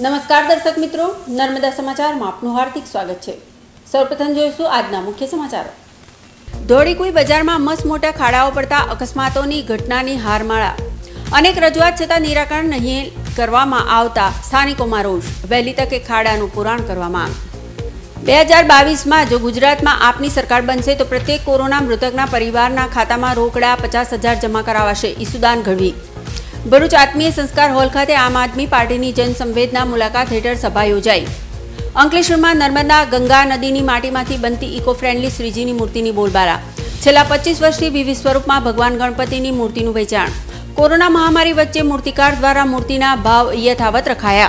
નમસ્કાર દર્શક મિત્રો, નર્મદા સમાચારમાં આપનું હાર્દિક સ્વાગત છે। સૌપ્રથમ જોઈશું આજના મુખ્ય સમાચારો। ધોળીકુઈ બજારમાં મસમોટા ખાડાઓ પડતા અકસ્માતોની ઘટનાની હારમાળા। અનેક રજૂઆત છતાં નિરાકરણ નહીં કરવામાં આવતા સ્થાનિકોમાં રોષ। વહેલી તકે ખાડાનું પુરાણ કરવા માંગ। 2022માં જો ગુજરાતમાં આપની સરકાર બનશે તો પ્રત્યેક કોરોના મૃતકના પરિવારના ખાતામાં રોકડા 50,000 જમા કરાવાશે। ઈસુદાન ગઢવી। ભરૂચ આત્મીય સંસ્કાર હોલ ખાતે આમ આદમી પાર્ટીની જનસંવેદના મુલાકાત હેઠળ સભા યોજાઈ। અંકલેશ્વરમાં નર્મદા ગંગા નદીની માટીમાંથી બનતી ઇકો ફ્રેન્ડલી શ્રીજીની મૂર્તિની બોલબાલા। છેલ્લા 25 વર્ષથી વિવિધ સ્વરૂપમાં ભગવાન ગણપતિની મૂર્તિનું વેચાણ। કોરોના મહામારી વચ્ચે મૂર્તિકાર દ્વારા મૂર્તિના ભાવ યથાવત રખાયા।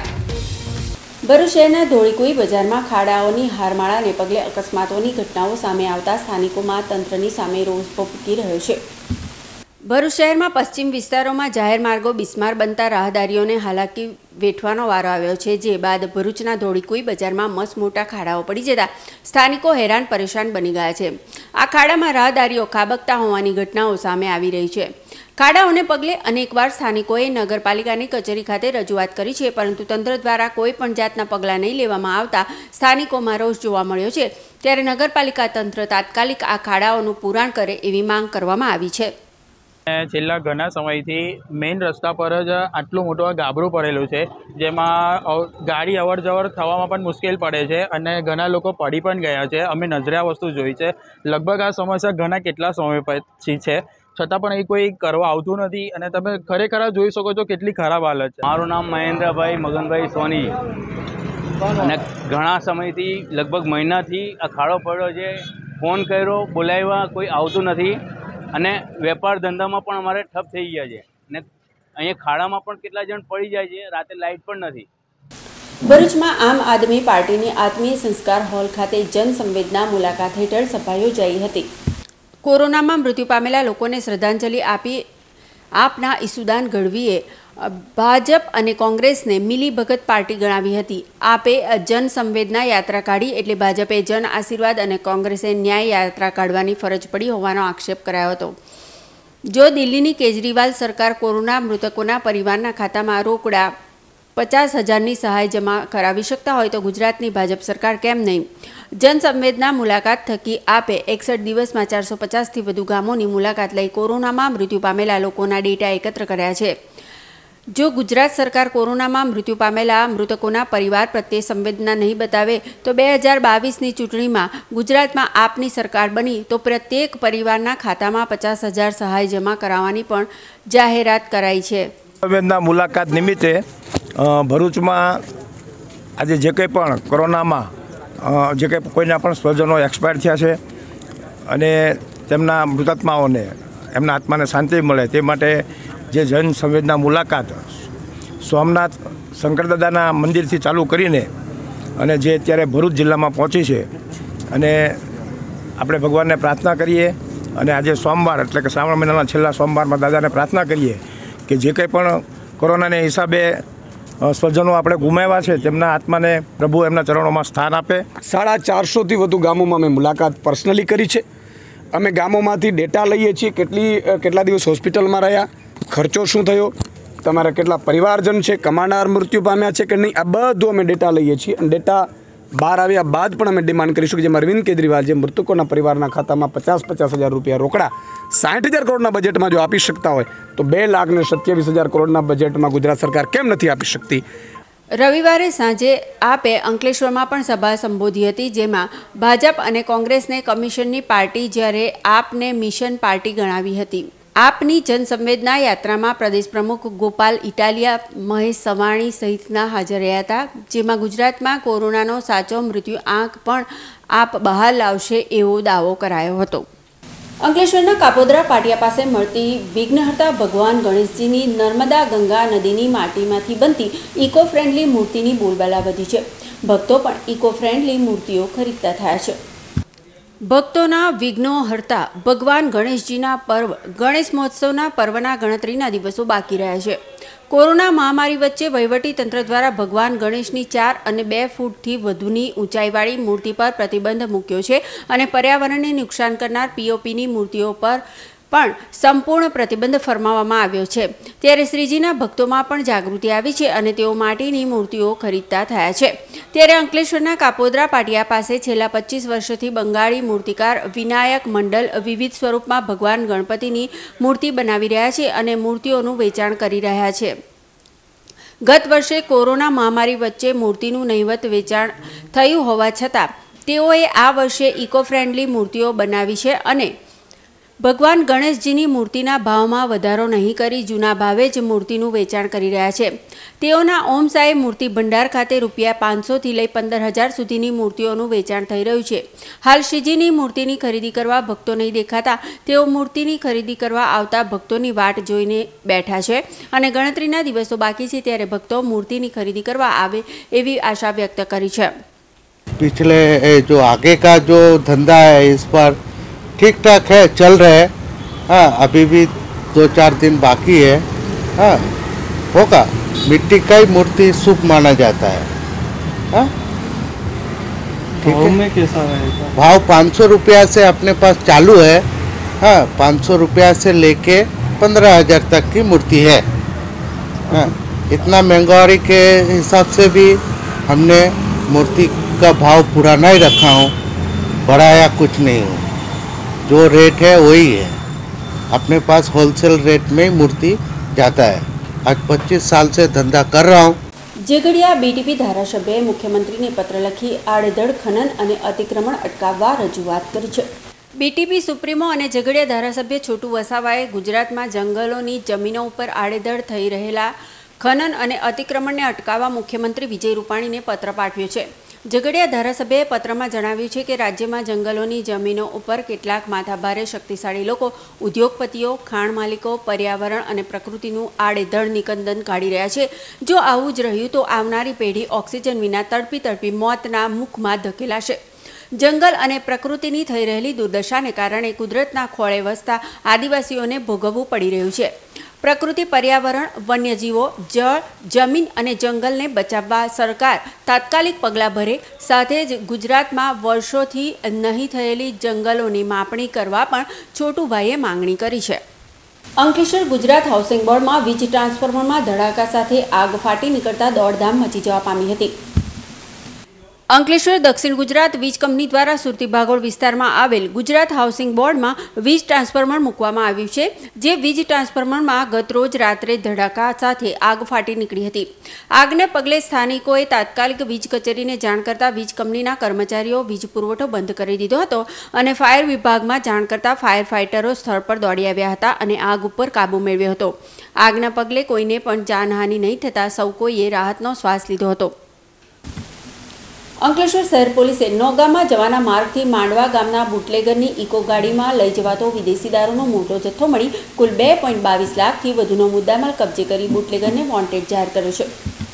ભરૂચ શહેરના ધોળીકુઈ બજારમાં ખાડાઓની હારમાળાને પગલે અકસ્માતોની ઘટનાઓ સામે આવતા સ્થાનિકોમાં તંત્રની સામે રોષ ભભૂકી રહ્યો છે। ભરૂચ શહેરમાં પશ્ચિમ વિસ્તારોમાં જાહેર માર્ગો બિસ્માર બનતા રાહદારીઓને હાલાકી વેઠવાનો વારો આવ્યો છે, જે બાદ ભરૂચના ધોળીકુઈ બજારમાં મસમોટા ખાડાઓ પડી જતા સ્થાનિકો હેરાન પરેશાન બની ગયા છે। આ ખાડામાં રાહદારીઓ ખાબકતા હોવાની ઘટનાઓ સામે આવી રહી છે। ખાડાઓને પગલે અનેકવાર સ્થાનિકોએ નગરપાલિકાની કચેરી ખાતે રજૂઆત કરી છે, પરંતુ તંત્ર દ્વારા કોઈ પણ જાતના પગલાં નહીં લેવામાં આવતા સ્થાનિકોમાં રોષ જોવા મળ્યો છે। ત્યારે નગરપાલિકા તંત્ર તાત્કાલિક આ ખાડાઓનું પુરાણ કરે એવી માંગ કરવામાં આવી છે। છેલ્લા ઘણા સમયથી મેઇન રસ્તા પર જ આટલું મોટું ગાબડું પડેલું છે, જેમાં ગાડી અવર જવર થવામાં પણ મુશ્કેલ પડે છે અને ઘણા લોકો પડી પણ ગયા છે। અમે નજરે આ વસ્તુ જોઈ છે। લગભગ આ સમસ્યા ઘણા કેટલા સમય પછી છે, છતાં પણ એ કોઈ કરવા આવતું નથી અને તમે ખરેખર જોઈ શકો છો કેટલી ખરાબ હાલત છે। મારું નામ મહેન્દ્રભાઈ મગનભાઈ સોની અને ઘણા સમયથી લગભગ મહિનાથી આ ખાડો પડ્યો છે। ફોન કર્યો, બોલાવ્યા, કોઈ આવતું નથી અને વેપાર ધંધામાં પણ અમારે ઠપ થઈ ગયા છે અને અહીંયા ખાડામાં પણ કેટલા જણ પડી જાય છે। રાતે લાઇટ પણ નથી। ભરૂચમાં આમ આદમી પાર્ટીની આત્મીય સંસ્કાર હોલ ખાતે જનસંવેદના મુલાકાત હેઠળ સભા યોજાઈ હતી। કોરોનામાં મૃત્યુ પામેલા લોકોને શ્રદ્ધાંજલિ આપી આપના ઈસુદાન ગઢવીએ ભાજપ અને કોંગ્રેસને મિલીભગત પાર્ટી ગણાવી હતી। આપે જનસંવેદના યાત્રા કાઢી એટલે ભાજપે જન આશીર્વાદ અને કોંગ્રેસે ન્યાય યાત્રા કાઢવાની ફરજ પડી હોવાનો આક્ષેપ કરાયો હતો। જો દિલ્હીની કેજરીવાલ સરકાર કોરોના મૃતકોના પરિવારના ખાતામાં રોકડા 50,000ની સહાય જમા કરાવી શકતા હોય તો ગુજરાતની ભાજપ સરકાર કેમ નહીં? જનસંવેદના મુલાકાત થકી આપે 61 દિવસમાં 450થી વધુ ગામોની મુલાકાત લઈ કોરોનામાં મૃત્યુ પામેલા લોકોના ડેટા એકત્ર કર્યા છે। જો ગુજરાત સરકાર કોરોનામાં મૃત્યુ પામેલા મૃતકોના પરિવાર પ્રત્યે સંવેદના નહીં બતાવે તો 2022ની ચૂંટણીમાં ગુજરાતમાં આપની સરકાર બની તો પ્રત્યેક પરિવારના ખાતામાં 50,000 સહાય જમા કરાવવાની પણ જાહેરાત કરાઈ છે। સંવેદના મુલાકાત નિમિત્તે ભરૂચમાં આજે જે કંઈ પણ કોરોનામાં જે કંઈ કોઈના પણ સ્વજનો એક્સપાયર થયા છે અને તેમના મૃતાત્માઓને એમના આત્માને શાંતિ મળે તે માટે જે જન સંવેદના મુલાકાત સોમનાથ શંકરદાદાના મંદિરથી ચાલુ કરીને અને જે અત્યારે ભરૂચ જિલ્લામાં પહોંચી છે અને આપણે ભગવાનને પ્રાર્થના કરીએ અને આજે સોમવાર એટલે કે શ્રાવણ મહિનાના છેલ્લા સોમવારમાં દાદાને પ્રાર્થના કરીએ કે જે કંઈ પણ કોરોનાને હિસાબે સ્વજનો આપણે ગુમાવ્યા છે તેમના આત્માને પ્રભુ એમના ચરણોમાં સ્થાન આપે। 450થી વધુ ગામોમાં અમે મુલાકાત પર્સનલી કરી છે। અમે ગામોમાંથી ડેટા લઈએ છીએ, કેટલા દિવસ હોસ્પિટલમાં રહ્યા, ખર્ચો શું થયો, તમારા કેટલા પરિવારજન છે, કમાનાર મૃત્યુ પામ્યા છે કે નહીં, આ બધું અમે ડેટા લઈએ છીએ અને ડેટા બહાર આવ્યા બાદ પણ અમે ડિમાન્ડ કરીશું કે જેમ અરવિંદ કેજરીવાલ જે મૃતકોના પરિવારના ખાતામાં 50,000 રૂપિયા રોકડા 60,000 કરોડના બજેટમાં જો આપી શકતા હોય તો 2,27,000 કરોડના બજેટમાં ગુજરાત સરકાર કેમ નથી આપી શકતી? રવિવારે સાંજે આપે અંકલેશ્વરમાં પણ સભા સંબોધી હતી, જેમાં ભાજપ અને કોંગ્રેસને કમિશનની પાર્ટી જ્યારે આપને મિશન પાર્ટી ગણાવી હતી। આપની જનસંવેદના યાત્રામાં પ્રદેશ પ્રમુખ ગોપાલ ઇટાલિયા, મહેશ સવાણી સહિતના હાજર રહ્યા હતા, જેમાં ગુજરાતમાં કોરોનાનો સાચો મૃત્યુ આંક પણ આપ બહાર લાવશે એવો દાવો કરાયો હતો। અંકલેશ્વરના કાપોદ્રા પાટિયા પાસે મળતી વિઘ્નહર્તા ભગવાન ગણેશજીની નર્મદા ગંગા નદીની માટીમાંથી બનતી ઇકો ફ્રેન્ડલી મૂર્તિની બોલબાલા વધી છે। ભક્તો પણ ઇકો ફ્રેન્ડલી મૂર્તિઓ ખરીદતા થયા છે। ભક્તોના વિઘ્નો હરતા ભગવાન ગણેશજીના પર્વ ગણેશ મહોત્સવના પર્વના ગણતરીના દિવસો બાકી રહ્યા છે। કોરોના મહામારી વચ્ચે વહીવટી તંત્ર દ્વારા ભગવાન ગણેશની 4 અને 2 ફૂટથી વધુની ઊંચાઈવાળી મૂર્તિ પર પ્રતિબંધ મૂક્યો છે અને પર્યાવરણને નુકસાન કરનાર પીઓપીની મૂર્તિઓ પર પણ સંપૂર્ણ પ્રતિબંધ ફરમાવવામાં આવ્યો છે। ત્યારે શ્રીજીના ભક્તોમાં પણ જાગૃતિ આવી છે અને તેઓ માટીની મૂર્તિઓ ખરીદતા થયા છે। ત્યારે અંકલેશ્વરના કાપોદ્રા પાટિયા પાસે છેલ્લા 25 વર્ષથી બંગાળી મૂર્તિકાર વિનાયક મંડલ વિવિધ સ્વરૂપમાં ભગવાન ગણપતિની મૂર્તિ બનાવી રહ્યા છે અને મૂર્તિઓનું વેચાણ કરી રહ્યા છે। ગત વર્ષે કોરોના મહામારી વચ્ચે મૂર્તિનું નહિવત વેચાણ થયું હોવા છતાં તેઓએ આ વર્ષે ઇકો ફ્રેન્ડલી મૂર્તિઓ બનાવી છે અને ભગવાન ગણેશજીની મૂર્તિના ભાવમાં વધારો નહીં કરી જૂના ભાવે જ મૂર્તિનું વેચાણ કરી રહ્યા છે। તેઓના ઓમ સાઈ મૂર્તિ ભંડાર ખાતે ₹500 થી લઈ 15,000 સુધીની મૂર્તિઓનું વેચાણ થઈ રહ્યું છે। હાલ શ્રીજીની મૂર્તિની ખરીદી કરવા ભક્તો નહીં દેખાતા તેઓ મૂર્તિની ખરીદી કરવા આવતા ભક્તોની વાટ જોઈને બેઠા છે અને ગણતરીના દિવસો બાકી છે ત્યારે ભક્તો મૂર્તિની ખરીદી કરવા આવે એવી આશા વ્યક્ત કરી છે। पिछले जो आगे का जो धंधा है इस पर ठीक ठाक है, चल रहा है। हाँ, अभी भी 2-4 दिन बाकी है। हाँ, होगा। मिट्टी का ही मूर्ति शुभ माना जाता है। हाँ, ठीक है। में कैसा रहेगा? भाव 500 रुपया से अपने पास चालू है। हाँ, 500 रुपया से लेके 15,000 तक की मूर्ति है। हाँ, इतना महंगाई के हिसाब से भी हमने मूर्ति का भाव पूरा नहीं रखा हूँ, बढ़ाया कुछ नहीं हूँ। जो रेट है वही है। अपने पास होलसेल रेट में मूर्ति जाता है। आज 25 साल से धंधा कर रहा हूँ। ઝઘડિયા બીટીપી ધારાસભ્યએ મુખ્યમંત્રીને પત્ર લખી આડેધડ ખનન અને અતિક્રમણ અટકાવવા રજૂઆત કરી છે। બીટીપી સુપ્રીમો અને ઝઘડિયા ધારાસભ્ય છોટુ વસાવાએ ગુજરાતમાં જંગલોની જમીનો ઉપર આડેધડ થઈ રહેલા ખનન અને અતિક્રમણને અટકાવવા મુખ્યમંત્રી વિજય રૂપાણીને પત્ર પાઠવ્યો છે। ઝઘડિયા ધારાસભ્યએ પત્રમાં જણાવ્યું છે કે રાજ્યમાં જંગલોની જમીનો ઉપર કેટલાક માથાભારે શક્તિશાળી લોકો ઉદ્યોગપતિઓ ખાણ માલિકો પર્યાવરણ અને પ્રકૃતિનું આડેધડ નિકંદન કાઢી રહ્યા છે। જો આવું જ રહ્યું તો આવનારી પેઢી ઓક્સિજન વિના તડપી તડપી મોતના મુખમાં ધકેલાશે। જંગલ અને પ્રકૃતિની થઈ રહેલી દુર્દશાને કારણે કુદરતના ખોળે વસતા આદિવાસીઓને ભોગવવું પડી રહ્યું છે। પ્રકૃતિ પર્યાવરણ વન્યજીવો જળ જમીન અને જંગલને બચાવવા સરકાર તાત્કાલિક પગલાં ભરે સાથે જ ગુજરાતમાં વર્ષોથી નહીં થયેલી જંગલોની માપણી કરવા પણ છોટુભાઈએ માંગણી કરી છે। અંકલેશ્વર ગુજરાત હાઉસિંગ બોર્ડમાં વીજ ટ્રાન્સફોર્મરમાં ધડાકા સાથે આગ ફાટી નીકળતા દોડધામ મચી જવા પામી હતી। અંકલેશ્વર દક્ષિણ ગુજરાત વીજ કંપની દ્વારા સુરતી ભાગોળ વિસ્તારમાં આવેલ ગુજરાત હાઉસિંગ બોર્ડમાં વીજ ટ્રાન્સફોર્મર મૂકવામાં આવ્યું છે, જે વીજ ટ્રાન્સફોર્મરમાં ગતરોજ રાત્રે ધડાકા સાથે આગ ફાટી નીકળી હતી। આગને પગલે સ્થાનિકોએ તાત્કાલિક વીજ કચેરીને જાણ કરતા વીજ કંપનીના કર્મચારીઓ વીજ પુરવઠો બંધ કરી દીધો હતો અને ફાયર વિભાગમાં જાણ કરતા ફાયર ફાઇટરો સ્થળ પર દોડી આવ્યા હતા અને આગ ઉપર કાબૂ મેળવ્યો હતો। આગના પગલે કોઈને પણ જાનહાનિ નહીં થતાં સૌ કોઈએ રાહતનો શ્વાસ લીધો હતો। અંકલેશ્વર શહેર પોલીસે નોગામાં જવાના માર્ગથી માંડવા ગામના બુટલેગરની ઇકો ગાડીમાં લઈ જવાતો વિદેશી દારૂનો મોટો જથ્થો મળી કુલ 2.22 લાખથી વધુનો મુદ્દામાલ કબજે કરી બુટલેગરને વોન્ટેડ જાહેર કર્યો છે।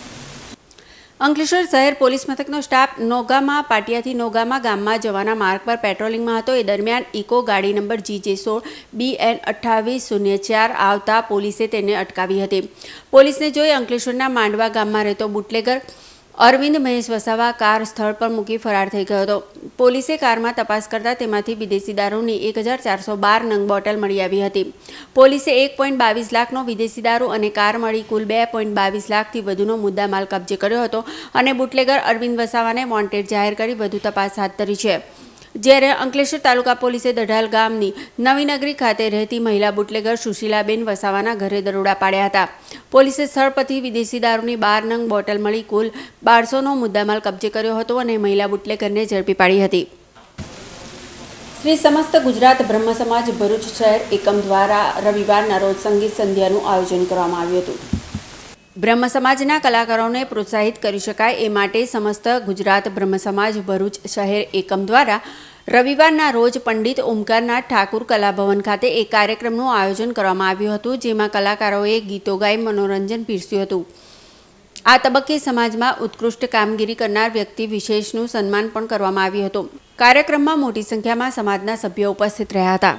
અંકલેશ્વર શહેર પોલીસ મથકનો સ્ટાફ નોગામાં પાટિયાથી નોગામાં ગામમાં જવાના માર્ગ પર પેટ્રોલિંગમાં હતો। એ દરમિયાન ઇકો ગાડી નંબર GJ16 BN 2804 આવતા પોલીસે તેને અટકાવી હતી। પોલીસને જોઈ અંકલેશ્વરના માંડવા ગામમાં રહેતો બુટલેગર અરવિંદ મહેશ વસાવા કાર સ્થળ પર મૂકી ફરાર થઈ ગયો હતો। પોલીસે કારમાં તપાસ કરતા તેમાંથી વિદેશી દારૂની 1412 નંગ બોટલ મળી આવી હતી। પોલીસે 1.22 લાખનો વિદેશી દારૂ અને કાર મળી કુલ 2.22 લાખથી વધુનો મુદ્દામાલ કબજે કર્યો હતો અને બુટલેગર અરવિંદ વસાવાને વોન્ટેડ જાહેર કરી વધુ તપાસ હાથ ધરી છે। જ્યારે અંકલેશ્વર તાલુકા પોલીસે દઢાલ ગામની નવીનગરી ખાતે રહેતી મહિલા બુટલેગર સુશીલાબેન વસાવાના ઘરે દરોડા પાડ્યા હતા। પોલીસે સ્થળ પરથી વિદેશી દારૂની 12 નંગ બોટલ મળી કુલ 1200નો મુદ્દામાલ કબજે કર્યો હતો અને મહિલા બુટલેગરને ઝડપી પાડી હતી। શ્રી સમસ્ત ગુજરાત બ્રહ્મ સમાજ ભરૂચ શહેર એકમ દ્વારા રવિવારના રોજ સંગીત સંધ્યાનું આયોજન કરવામાં આવ્યું હતું। બ્રહ્મ સમાજના કલાકારોને પ્રોત્સાહિત કરી શકાય એ માટે સમસ્ત ગુજરાત બ્રહ્મ સમાજ ભરૂચ શહેર એકમ દ્વારા રવિવારના રોજ પંડિત ઓમકારનાથ ઠાકુર કલાભવન ખાતે એક કાર્યક્રમનું આયોજન કરવામાં આવ્યું હતું, જેમાં કલાકારોએ ગીતો ગાઈ મનોરંજન પીરસ્યું હતું। આ તબક્કે સમાજમાં ઉત્કૃષ્ટ કામગીરી કરનાર વ્યક્તિ વિશેષનું સન્માન પણ કરવામાં આવ્યું હતું। કાર્યક્રમમાં મોટી સંખ્યામાં સમાજના સભ્યો ઉપસ્થિત રહ્યા હતા।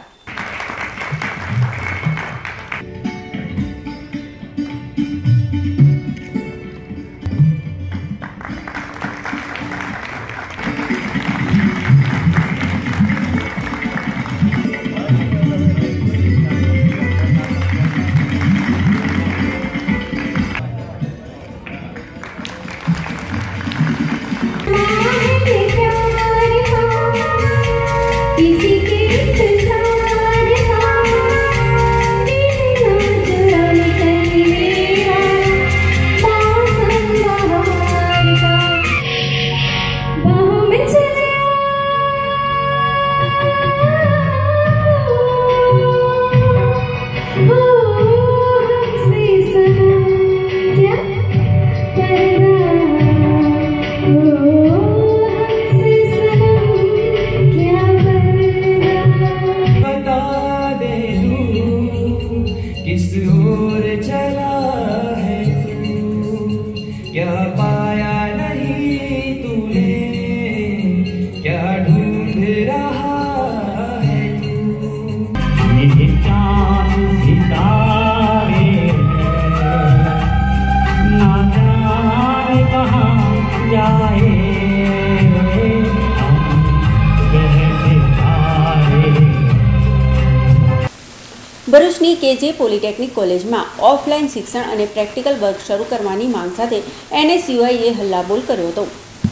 ભરૂચની કેજે પોલિટેકનિક કોલેજમાં ઓફલાઈન શિક્ષણ અને પ્રેક્ટિકલ વર્ક શરૂ કરવાની માંગ સાથે NSUIએ હલ્લાબોલ કર્યો હતો.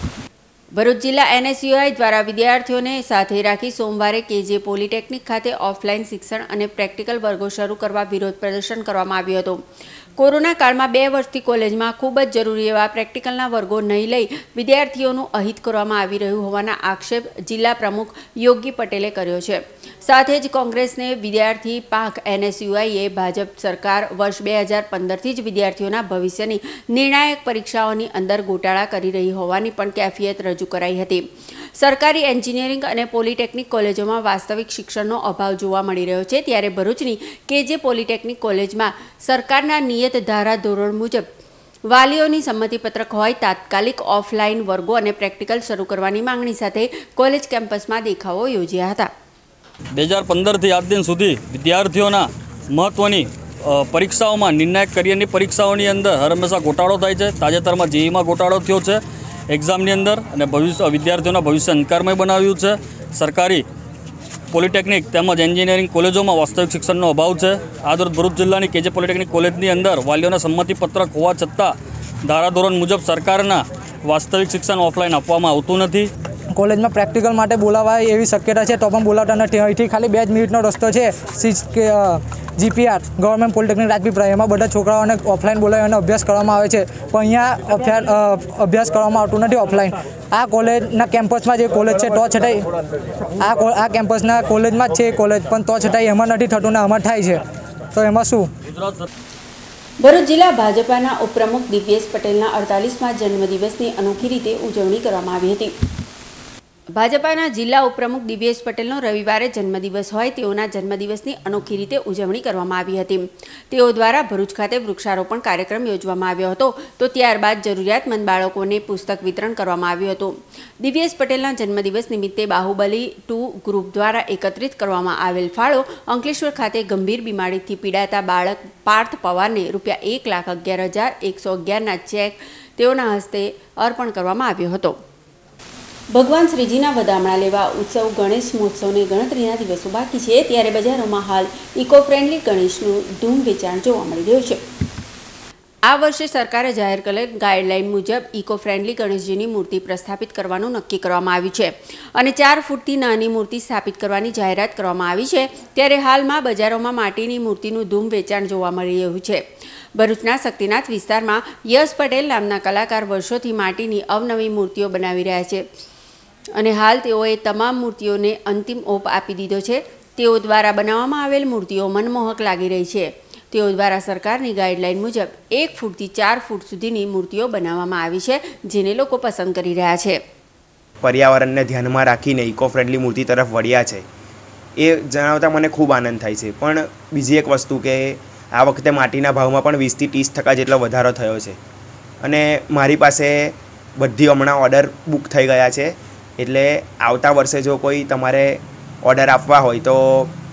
ભરૂચ જિલ્લા NSUI દ્વારા વિદ્યાર્થીઓને સાથે રાખી સોમવારે કેજે પોલિટેકનિક ખાતે ઓફલાઈન શિક્ષણ અને પ્રેક્ટિકલ વર્ગો શરૂ કરવા વિરોધ પ્રદર્શન કરવામાં આવ્યું હતું. કોરોના કાળમાં 2 વર્ષથી કોલેજમાં ખૂબ જ જરૂરી એવા પ્રેક્ટિકલના વર્ગો નહીં લઈ વિદ્યાર્થીઓનું અહિત કરવામાં આવી રહ્યું હોવાના આક્ષેપ જિલ્લા પ્રમુખ યોગી પટેલે કર્યો છે. સાથે જ કોંગ્રેસને વિદ્યાર્થી પાંખ NSUIએ ભાજપ સરકાર વર્ષ 2015થી જ વિદ્યાર્થીઓના ભવિષ્યની નિર્ણાયક પરીક્ષાઓની અંદર ગોટાળા કરી રહી હોવાની પણ કેફિયત રજૂ કરાઈ હતી. સરકારી એન્જિનિયરિંગ અને પોલિટેકનિક કોલેજોમાં વાસ્તવિક શિક્ષણનો અભાવ જોવા મળી રહ્યો છે, ત્યારે ભરૂચની કેજે પોલિટેકનિક કોલેજમાં સરકારના નિયત ધારા ધોરણ મુજબ વાલીઓની સંમતિપત્રક હોય તાત્કાલિક ઓફલાઈન વર્ગો અને પ્રેક્ટિકલ શરૂ કરવાની માંગણી સાથે કોલેજ કેમ્પસમાં દેખાવો યોજ્યા હતા. 2015થી આજ દિન સુધી વિદ્યાર્થીઓના મહત્ત્વની પરીક્ષાઓમાં નિર્ણાયક કરિયરની પરીક્ષાઓની અંદર હર હંમેશા ગોટાળો થાય છે. તાજેતરમાં JEEમાં ગોટાળો થયો છે એક્ઝામની અંદર, અને વિદ્યાર્થીઓના ભવિષ્ય અંધકારમય બનાવ્યું છે. સરકારી પોલિટેકનિક તેમજ એન્જિનિયરિંગ કોલેજોમાં વાસ્તવિક શિક્ષણનો અભાવ છે. આ દરમિયાન ભરૂચ જિલ્લાની કેજે પોલિટેકનિક કોલેજની અંદર વાલીઓના સંમતિપત્રક હોવા છતાં ધારાધોરણ મુજબ સરકારના વાસ્તવિક શિક્ષણ ઓફલાઈન આપવામાં આવતું નથી. કોલેજમાં પ્રેક્ટિકલ માટે બોલાવાય એવી શક્યતા છે તો પણ બોલાવતા નથી. અહીંથી ખાલી 2 મિનિટનો રસ્તો છે. GPR ગવર્મેન્ટ પોલિટેકનિક રાજપીપળા, એમાં બધા છોકરાઓને ઓફલાઈન બોલાવીને અભ્યાસ કરવામાં આવે છે, પણ અહીંયા અભ્યાસ કરવામાં આવતું નથી ઓફલાઈન. આ કોલેજના કેમ્પસમાં જે કોલેજ છે તો છતાંય આ કેમ્પસના કોલેજમાં જ છે કોલેજ, પણ તો છતાંય એમાં નથી થતું ને આમાં થાય છે, તો એમાં શું? ભરૂચ જિલ્લા ભાજપાના ઉપપ્રમુખ દિવ્યેશ પટેલના 48મા જન્મદિવસની અનોખી રીતે ઉજવણી કરવામાં આવી હતી. ભાજપાના જિલ્લા ઉપપ્રમુખ દિવ્યેશ પટેલનો રવિવારે જન્મદિવસ હોય તેઓના જન્મદિવસની અનોખી રીતે ઉજવણી કરવામાં આવી હતી. તેઓ દ્વારા ભરૂચ ખાતે વૃક્ષારોપણ કાર્યક્રમ યોજવામાં આવ્યો હતો, તો ત્યારબાદ જરૂરિયાતમંદ બાળકોને પુસ્તક વિતરણ કરવામાં આવ્યું હતું. દિવ્યેશ પટેલના જન્મદિવસ નિમિત્તે બાહુબલી 2 ગ્રુપ દ્વારા એકત્રિત કરવામાં આવેલ ફાળો અંકલેશ્વર ખાતે ગંભીર બીમારીથી પીડાતા બાળક પાર્થ પવારને ₹1,11,111ના ચેક તેઓના હસ્તે અર્પણ કરવામાં આવ્યો હતો. ભગવાન શ્રીજીના વધામણા લેવા ઉત્સવ ગણેશ મહોત્સવને ગણતરીના દિવસો બાકી છે, ત્યારે બજારોમાં હાલ ઇકો ફ્રેન્ડલી ગણેશનું ધૂમ વેચાણ જોવા મળી રહ્યું છે. આ વર્ષે સરકારે જાહેર કરેલ ગાઈડલાઈન મુજબ ઇકો ફ્રેન્ડલી ગણેશજીની મૂર્તિ પ્રસ્થાપિત કરવાનું નક્કી કરવામાં આવ્યું છે અને 4 ફૂટથી નાની મૂર્તિ સ્થાપિત કરવાની જાહેરાત કરવામાં આવી છે. ત્યારે હાલમાં બજારોમાં માટીની મૂર્તિનું ધૂમ વેચાણ જોવા મળી રહ્યું છે. ભરૂચના શક્તિનાથ વિસ્તારમાં યશ પટેલ નામના કલાકાર વર્ષોથી માટીની અવનવી મૂર્તિઓ બનાવી રહ્યા છે અને હાલ તેઓએ તમામ મૂર્તિઓને અંતિમ ઓપ આપી દીધો છે. તેઓ દ્વારા બનાવવામાં આવેલ મૂર્તિઓ મનમોહક લાગી રહી છે. તેઓ દ્વારા સરકારની ગાઈડલાઈન મુજબ 1 ફૂટથી 4 ફૂટ સુધીની મૂર્તિઓ બનાવવામાં આવી છે, જેને લોકો પસંદ કરી રહ્યા છે. પર્યાવરણને ધ્યાનમાં રાખીને ઇકો ફ્રેન્ડલી મૂર્તિ તરફ વળ્યા છે એ જણાવતા મને ખૂબ આનંદ થાય છે. પણ બીજી એક વસ્તુ કે આ વખતે માટીના ભાવમાં પણ 20 થી 30% જેટલો વધારો થયો છે અને મારી પાસે બધી હમણાં ઓર્ડર બુક થઈ ગયા છે. એટલે આવતા વર્ષે જો કોઈ તમારે ઓર્ડર આપવા હોય તો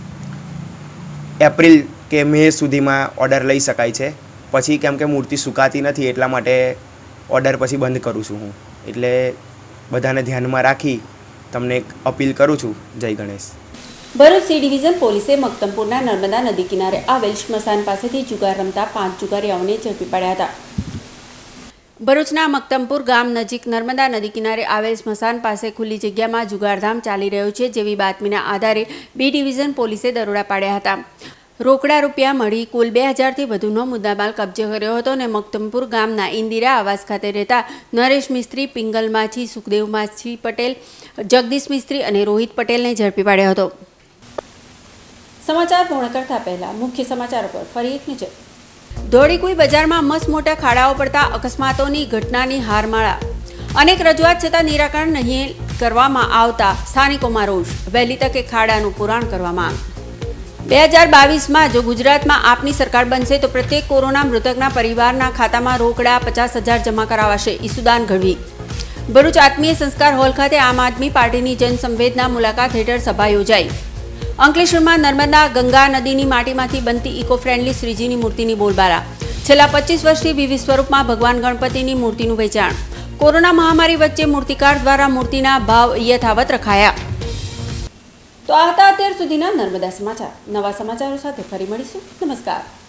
એપ્રિલ કે મે સુધીમાં ઓર્ડર લઈ શકાય છે. પછી કેમ કે મૂર્તિ સુકાતી નથી એટલા માટે ઓર્ડર પછી બંધ કરું છું હું. એટલે બધાને ધ્યાનમાં રાખી તમને અપીલ કરું છું. જય ગણેશ. ભરૂચ સી ડિવિઝન પોલીસે મક્તમપુરના નર્મદા નદી કિનારે આવેલ સ્મશાન પાસેથી જુગાર રમતા 5 જુગારીઓને ઝડપી પાડ્યા હતા. ભરૂચના મક્તમપુર ગામ નજીક નર્મદા નદી કિનારે આવેલ સ્મશાન પાસે ખુલ્લી જગ્યામાં જુગારધામ ચાલી રહ્યો છે જેવી બાતમીના આધારે બી ડિવિઝન પોલીસે દરોડા પાડ્યા હતા. રોકડા રૂપિયા મળી કુલ 2000થી વધુનો મુદ્દામાલ કબજે કર્યો હતો અને મક્તમપુર ગામના ઇન્દિરા આવાસ ખાતે રહેતા નરેશ મિસ્ત્રી, પિંગલ માછી, સુખદેવ માછી પટેલ, જગદીશ મિસ્ત્રી અને રોહિત પટેલને ઝડપી પાડ્યો હતો. સમાચાર પૂર્ણ કરતા પહેલા મુખ્ય સમાચારો પર ફરી એક નજર. ધોળીકુઈ બજારમાં મસ્ત મોટા ખાડાઓ પડતા અકસ્માતોની ઘટનાની હારમાળા. અનેક રજૂઆત છતાં નિરાકરણ નહીં કરવામાં આવતા સ્થાનિકોમાં રોષ, વહેલી તકે ખાડાનું પુરાણ કરવા માંગ। 2022માં જો ગુજરાતમાં આપની સરકાર બનશે તો પ્રત્યેક કોરોના મૃતકના પરિવારના ખાતામાં રોકડા 50,000 જમા કરાવાશે। ઈસુદાન ગઢવી। ભરૂચ આત્મીય સંસ્કાર હોલ ખાતે આમ આદમી પાર્ટીની જનસંવેદના મુલાકાત હેઠળ સભા યોજાઈ। અંકલેશ્વરમાં નર્મદા ગંગા નદીની માટીમાંથી બનતી ઇકો ફ્રેન્ડલી શ્રીજીની મૂર્તિની બોલબાલા। છેલ્લા 25 વર્ષથી વિવિધ સ્વરૂપમાં ભગવાન ગણપતિની મૂર્તિનું વેચાણ। કોરોના મહામારી વચ્ચે મૂર્તિકાર દ્વારા મૂર્તિના ભાવ યથાવત રખાયા। તો આ હતા અત્યાર સુધીના નર્મદા સમાચાર। નવા સમાચારો સાથે ફરી મળીશું। નમસ્કાર।